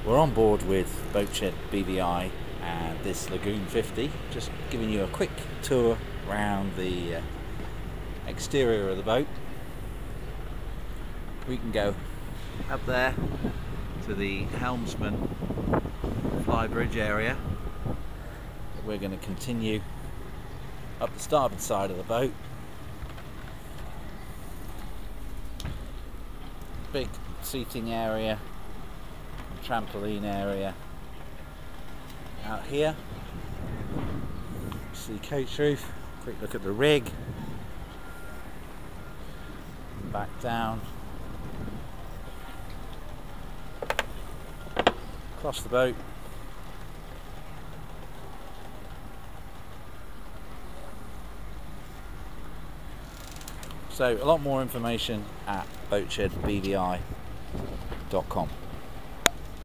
We're on board with Boatshed BVI and this Lagoon 50, just giving you a quick tour around the exterior of the boat. We can go up there to the helmsman flybridge area. We're going to continue up the starboard side of the boat. Big seating area, trampoline area out here. See coach roof, quick look at the rig, back down, across the boat. So a lot more information at boatshedbvi.com.